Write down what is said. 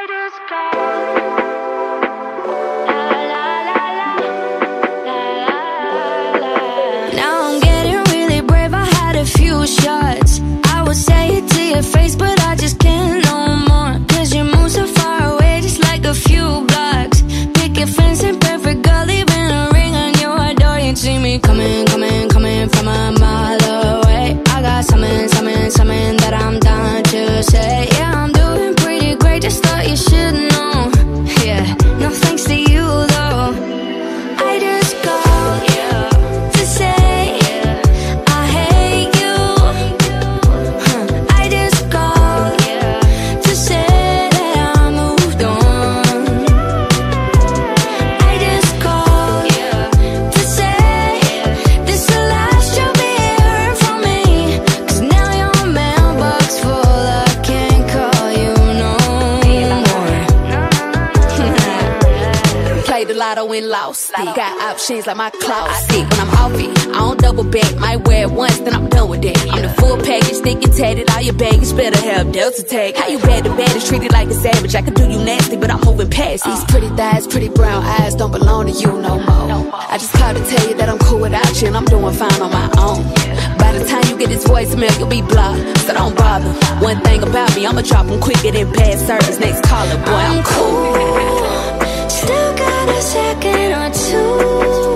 Shots. I would say it to your face, but I just can't no more. Cause you move so far away, just like a few blocks. Picket fence in perfect gully, been a ring on your door. You see me coming, coming, coming from a mile away. I got something, something, something that I'm dying to say. Yeah, I'm doing pretty great, just thought you should know. Yeah, no thanks to you though. I just called to say Latto and lost it. Got options like my closet. When I'm off it, I don't double back. Might wear it once, then I'm done with that. I'm the full package, thick and tatted. All your baggage better have Delta tag. How you bad to bad is treated like a savage. I could do you nasty, but I'm moving past. These pretty thighs, pretty brown eyes don't belong to you no more. I just called to tell you that I'm cool without you and I'm doing fine on my own. By the time you get this voicemail, you'll be blocked, so don't bother. One thing about me, I'ma drop them quicker than past service. Next caller, boy, I'm cool. Still got a second or two.